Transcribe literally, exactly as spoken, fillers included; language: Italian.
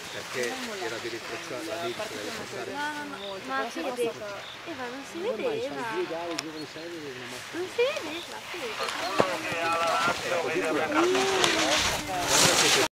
Perché era di rintracciare la lì per rintracciare. No, no, no, ma si vedeva. Eva, non si vedeva. Non si vedeva, sì. Era così pure.